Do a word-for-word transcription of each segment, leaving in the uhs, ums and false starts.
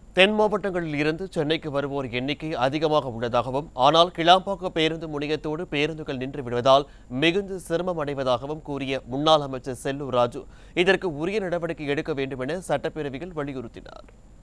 தென் மாவட்டங்களில் இருந்து சென்னைக்கு வருவோர் எண்ணிக்கை அதிகமாக உள்ளதாகவும், ஆனால் கிளாம்பாக்கம் பேருந்து முனையத்தோடு பேருந்துகள் நின்று விடுவதால் மிகுந்த சிரமம் அடைவதாகவும் கூறிய முன்னாள் அமைச்சர் செல்லூர் ராஜு இதற்கு உரிய நடவடிக்கை எடுக்க வேண்டும் என சட்டப்பேரவையில் வலியுறுத்தினார்.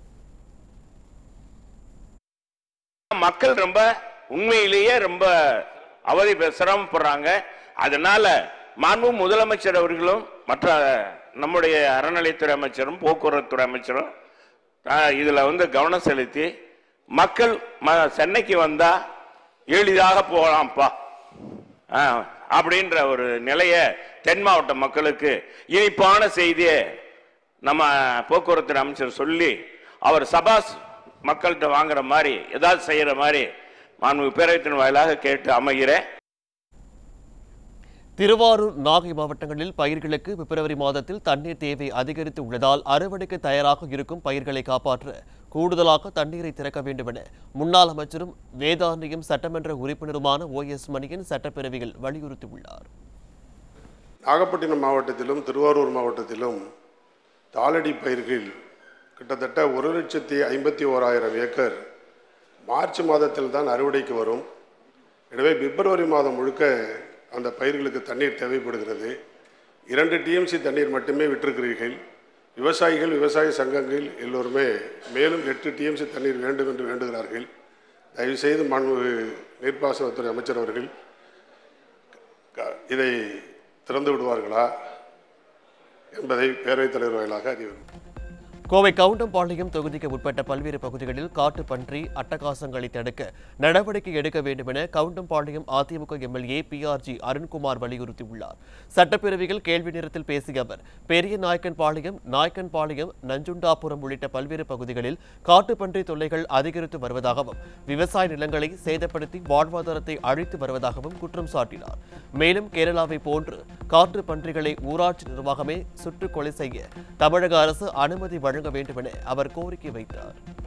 மக்கள் ரொம்ப உண்மையிலேயே ரொம்ப அவதி சிரமப்படுறாங்க. அதனால மாண்பு முதலமைச்சர் அவர்களும் மற்ற நம்முடைய அறநிலைத்துறை அமைச்சரும் போக்குவரத்துறை அமைச்சரும் இதுல வந்து கவனம் செலுத்தி மக்கள் சென்னைக்கு வந்தா எளிதாக போகலாம்ப்பா அப்படின்ற ஒரு நிலையை தென் மாவட்ட மக்களுக்கு இனிப்பான செய்தியை நம்ம போக்குவரத்து அமைச்சர் சொல்லி அவர் சபாஸ் மக்கள்கிட்ட வாங்குற மாதிரி ஏதாவது செய்யற மாதிரி மாண்பு பேரவைத்தின் வாயிலாக கேட்டு அமைகிறேன். திருவாரூர், நாகை மாவட்டங்களில் பயிர்களுக்கு பிப்ரவரி மாதத்தில் தண்ணீர் தேவை அதிகரித்து உள்ளதால் அறுவடைக்கு தயாராக இருக்கும் பயிர்களை காப்பாற்ற கூடுதலாக தண்ணீரை திறக்க வேண்டும் என முன்னாள் அமைச்சரும் வேதாரண்யம் சட்டமன்ற உறுப்பினருமான ஓ எஸ் மணியன் சட்டப்பேரவையில் வலியுறுத்தியுள்ளார். நாகப்பட்டினம் மாவட்டத்திலும் திருவாரூர் மாவட்டத்திலும் தாளடி பயிர்கள் கிட்டத்தட்ட ஒரு லட்சத்தி ஐம்பத்தி ஓராயிரம் ஏக்கர் மார்ச் மாதத்தில் தான் அறுவடைக்கு வரும். எனவே பிப்ரவரி மாதம் முழுக்க அந்த பயிர்களுக்கு தண்ணீர் தேவைப்படுகிறது. இரண்டு டிஎம்சி தண்ணீர் மட்டுமே விட்டிருக்கிறீர்கள். விவசாயிகள், விவசாய சங்கங்கள் எல்லோருமே மேலும் எட்டு டிஎம்சி தண்ணீர் வேண்டும் என்று வேண்டுகிறார்கள். தயவுசெய்து மாண்பு நீர்ப்பாசனத்துறை அமைச்சர் அவர்கள் இதை திறந்து விடுவார்களா என்பதை பேரவைத் தலைவர் வாயிலாக அறிவுறும். கோவை கவுண்டம்பாளையம் தொகுதிக்கு உட்பட்ட பல்வேறு பகுதிகளில் காட்டுப்பன்றி அட்டகாசங்களை தடுக்க நடவடிக்கை எடுக்க வேண்டும் என Kavundampalayam AIADMK MLA P R G Arunkumar வலியுறுத்தியுள்ளார். சட்டப்பேரவையில் கேள்வி நேரத்தில் பேசிய அவர், பெரிய நாயக்கன்பாளையம், நாயக்கன்பாளையம், நஞ்சுண்டாபுரம் உள்ளிட்ட பல்வேறு பகுதிகளில் காட்டுப்பன்றி தொல்லைகள் அதிகரித்து வருவதாகவும், விவசாய நிலங்களை சேதப்படுத்தி வாழ்வாதாரத்தை அழித்து வருவதாகவும் குற்றம் சாட்டினார். மேலும் கேரளாவை போன்று காட்டு பன்றிகளை ஊராட்சி நிர்வாகமே சுட்டுக் கொலை செய்ய தமிழக அரசு அனுமதி வழங்க வேண்டும் என அவர் கோரிக்கை வைத்தார்.